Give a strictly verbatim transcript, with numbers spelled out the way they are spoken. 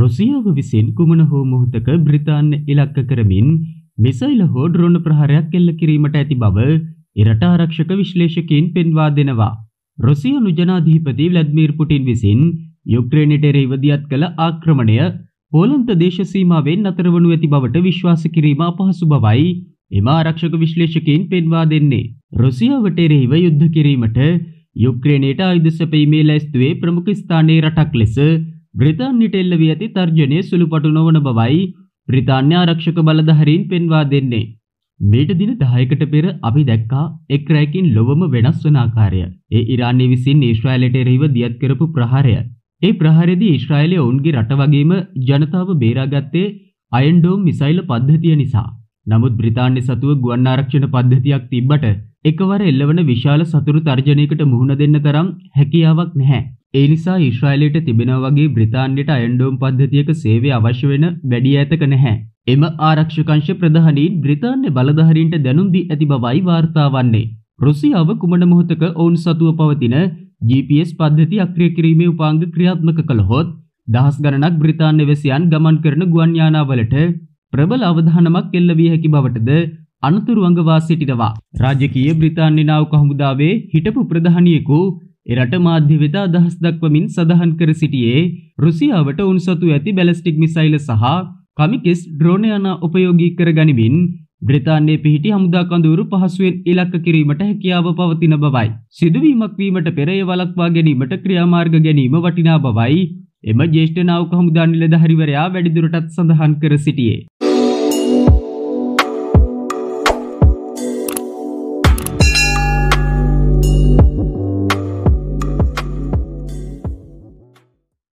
රුසියාව විසින් කුමන හෝ මොහොතක බ්‍රිතාන්‍ය ඉලක්ක කරමින් මිසයිල හෝ ඩ්‍රෝන ප්‍රහාරයක් එල්ල කිරීමට ඇති බව එරට ආරක්ෂක විශ්ලේෂකයින් පෙන්වා දෙනවා. රුසියානු ජනාධිපති ව්ලාදිමිර් පුටින් විසින් යුක්‍රේනයට එරෙහිව දියත් කළ ආක්‍රමණය පෝලන්ත දේශ සීමාවෙන් නතර වනු ඇති බවට විශ්වාස කිරීම අපහසු බවයි එම ආරක්ෂක විශ්ලේෂකයින් පෙන්වා දෙන්නේ. රුසියාවට එරෙහිව යුද්ධ කිරීමට යුක්‍රේනයට ආයුධ සැපයීමේ ලැයිස්තුවේ ප්‍රමුඛ ස්ථානයේ රටක් ලෙස බ්‍රිතාන්‍යයට එල්ල වී ඇති තර්ජනය සුළුපටු නොවන බවයි බ්‍රිතාන්‍ය ආරක්ෂක බලධාරීන් පෙන්වා දෙන්නේ. මේට දින දහයකට පෙර අපි දැක්කා එක් රැයකින් ලොවම වෙනස් වන ආකාරය. ඒ ඉරානය විසින් ඊශ්‍රායලයට එරෙහිව දියත් කරපු ප්‍රහාරය. ඒ ප්‍රහාරයේදී ඊශ්‍රායලය ඔවුන්ගේ රට වගේම ජනතාව බේරාගත්තේ අයන් ඩෝම් මිසයිල පද්ධතිය නිසා. නමුත් බ්‍රිතාන්‍ය සතුව ගුවන් ආරක්ෂණ පද්ධතියක් තිබ්බට එකවර එල්ලවන විශාල සතුරු තර්ජනයකට මුහුණ දෙන්න තරම් හැකියාවක් නැහැ. ඒ නිසා ඊශ්‍රායලයට තිබෙනා වගේ බ්‍රිතාන්‍යයට අයන් ඩෝම් පද්ධතියක සේවය අවශ්‍ය වෙන වැඩි ඈතක නැහැ. එම ආරක්ෂක අංශ ප්‍රධානීන් බ්‍රිතාන්‍ය බලධාරීන්ට දැනුම් දී ඇති බවයි වාර්තා වන්නේ. රුසියාව කුමන මොහොතක ඔවුන් සතුව පවතින ජී පී එස් පද්ධතිය අක්‍රිය කිරීමේ උපාංග ක්‍රියාත්මක කළහොත් දහස් ගණනක් බ්‍රිතාන්‍ය වැසියන් ගමන් කරන ගුවන් යානාවලට ප්‍රබල අවධානමක් එල්ල විය හැකි බවටද අනතුරු අඟවා සිටිනවා. රාජකීය බ්‍රිතාන්‍ය නාවික හමුදාවේ හිටපු ප්‍රධානියෙකු එරට මාධ්‍ය වෙත අදහස් දක්වමින් සඳහන් කර සිටියේ රුසියාවට උන් සතු ඇති බැලිස්ටික් මිසයිල සහ කමිකෙස් ඩ්‍රෝන යානා උපයෝගී කර ගනිමින් බ්‍රිතාන්‍යයේ පිහිටි හමුදා කඳවුරු පහසුවෙන් ඉලක්ක කිරීමට හැකියාව පවතින බවයි. සිදුවීමක් වීමට පෙර එය වළක්වා ගැනීමට ක්‍රියාමාර්ග ගැනීම වටිනා බවයි එම ජ්‍යෙෂ්ඨ නාවික හමුදා නිලධාරිවරයා වැඩිදුරටත් සඳහන් කර සිටියේ.